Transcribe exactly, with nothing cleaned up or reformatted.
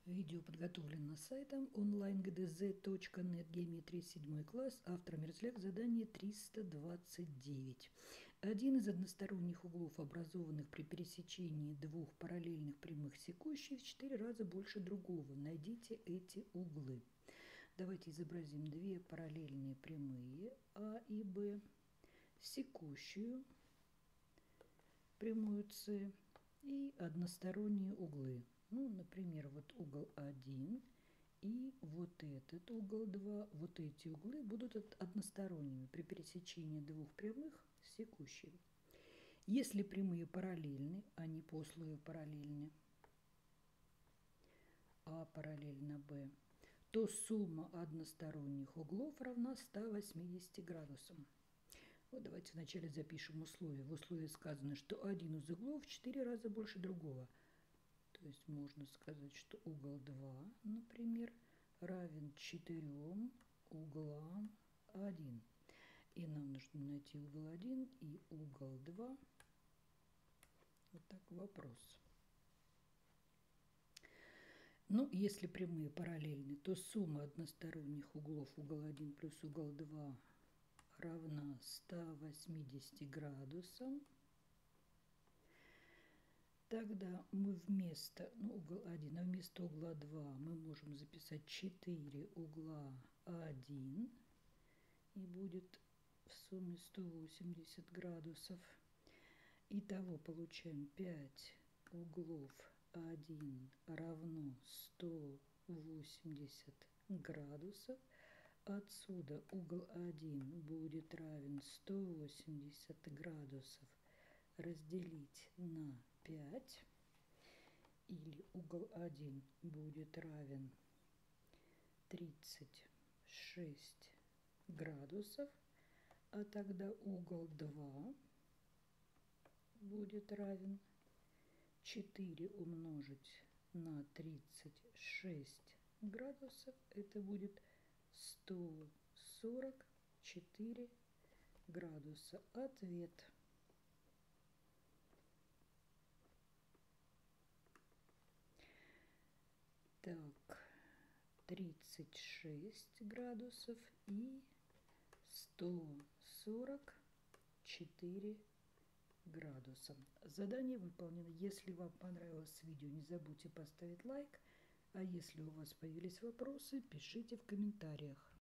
Видео подготовлено сайтом онлайн гэ дэ зэ точка нет, геометрия седьмой класс, автор Мерзляк, задание триста двадцать девять. Один из односторонних углов, образованных при пересечении двух параллельных прямых секущих, в четыре раза больше другого. Найдите эти углы. Давайте изобразим две параллельные прямые А и Б, секущую прямую С и односторонние углы. Ну, например, вот угол один и вот этот угол два. Вот эти углы будут односторонними при пересечении двух прямых секущие. Если прямые параллельны, они по условию параллельны, А параллельно Б, то сумма односторонних углов равна ста восьмидесяти градусам. Вот давайте вначале запишем условие. В условии сказано, что один из углов в четыре раза больше другого. То есть можно сказать, что угол два, например, равен четырем углам один. И нам нужно найти угол один и угол два. Вот так вопрос. Ну, если прямые параллельны, то сумма односторонних углов угол один плюс угол два равна ста восьмидесяти градусам. Тогда мы вместо, ну, угол один, а вместо угла два мы можем записать четыре угла один. И будет в сумме сто восемьдесят градусов. Итого получаем пять углов один равно сто восемьдесят градусов. Отсюда угол один будет равен сто восемьдесят градусов разделить на пять, или угол один будет равен тридцать шесть градусов, а тогда угол два будет равен четыре умножить на тридцать шесть градусов, это будет сто сорок четыре градуса. Ответ. Так, тридцать шесть градусов и сто сорок четыре градуса. Задание выполнено. Если вам понравилось видео, не забудьте поставить лайк. А если у вас появились вопросы, пишите в комментариях.